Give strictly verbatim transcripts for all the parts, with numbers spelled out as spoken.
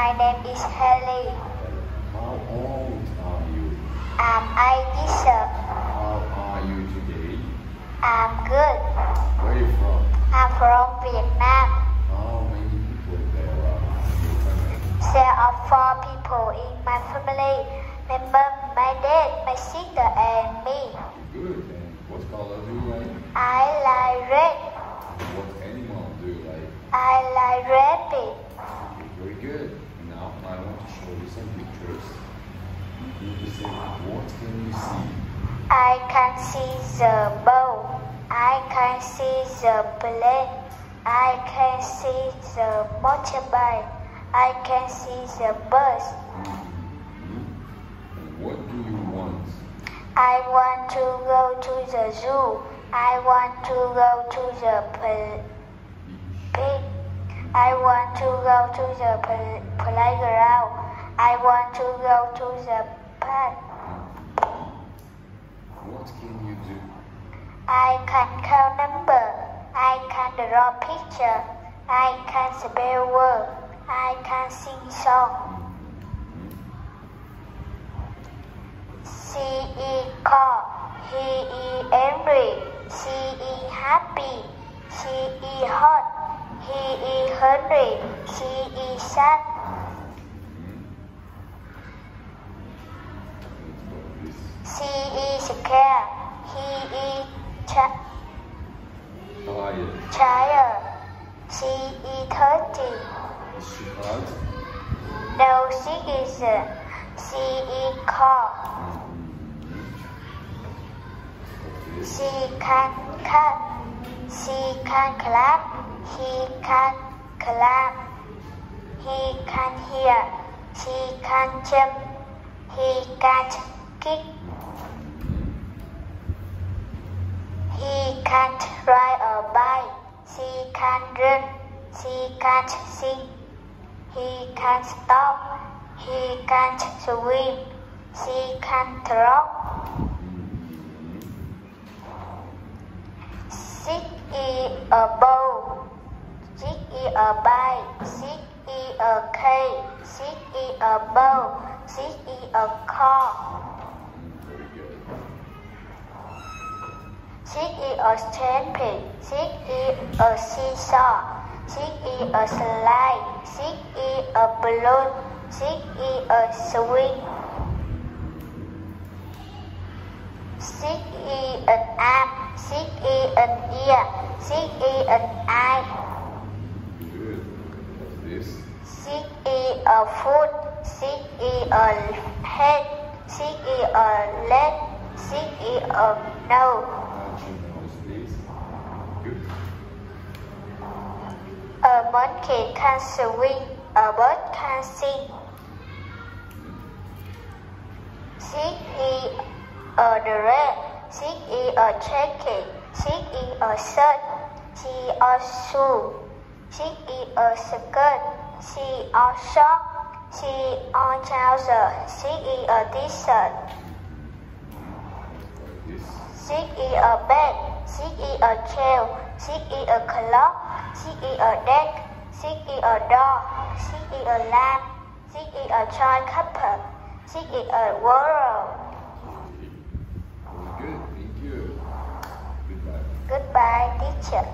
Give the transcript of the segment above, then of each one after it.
My name is Haley. How old are you? I'm eight years old. How are you today? I'm good. Where are you from? I'm from Vietnam. How many people there are in your family? There are four people in my family. My mom, my dad, my sister, and me. Good. And what color do you like? I like red. What animal do you like? I like rabbit. Okay, very good. Now I want to show you some pictures. You need to say, what can you see? I can see the boat. I can see the plane. I can see the motorbike. I can see the bus. Mm-hmm. And what do you want? I want to go to the zoo. I want to go to the pl- pig. I want to go to the pl- playground. I want to go to the park. What can you do? I can count number. I can draw picture. I can spell word. I can sing song. C E call. He is angry. She is happy. She is hot. He is hungry. She is sad. She is scared. He is ch- Tired. tired. She is thirsty. Is she hot? No, she isn't. She is cold. She can cut. She can clap. He can clap. He can hear. She can jump. He can't kick. He can't ride a bike. She can run. She can't sing. He can't stop. He can't swim. She can't talk. Six is a bow. Six is a bike. Six is a cake. Six is a bow. Six is a car. Very good. Six is a stampede. Six is a seesaw. Six is a slide. Six is a balloon. Six is a swing. Six is an arm. Six is an ear. Six is an eye. Good. What's this? Six is a foot. Six is a head. Six is a leg. Six is a nose. Touch your nose, please. Good. A monkey can swing. A bird can sing. Six is a dress. Six is a jacket. Six is a shirt. She a shoe. Six is a skirt. She a sock. She a trouser. Six is a t-shirt. Like this. Six is a bed. Six is a chair. Six is a clock. Six is a desk. Six is a door. Six is a lamp. Six is a toy cupboard. Six is a wardrobe. Very good. Thank you. Goodbye. Goodbye, teacher.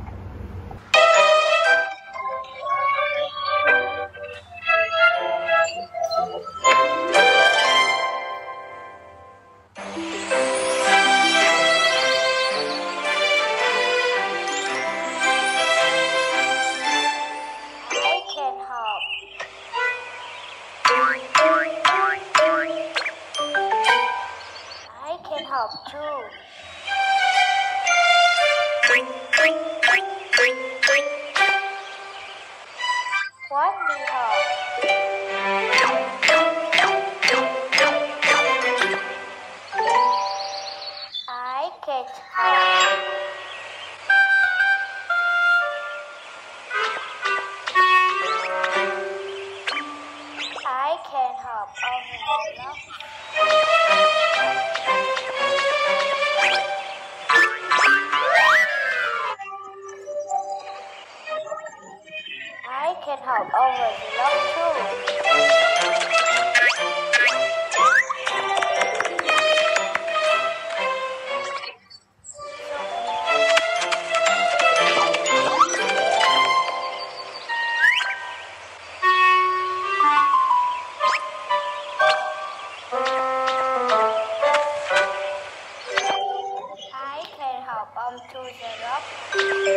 I can hop. I can hop too. What me hop? I can hop. I can hop over the block. to the rock.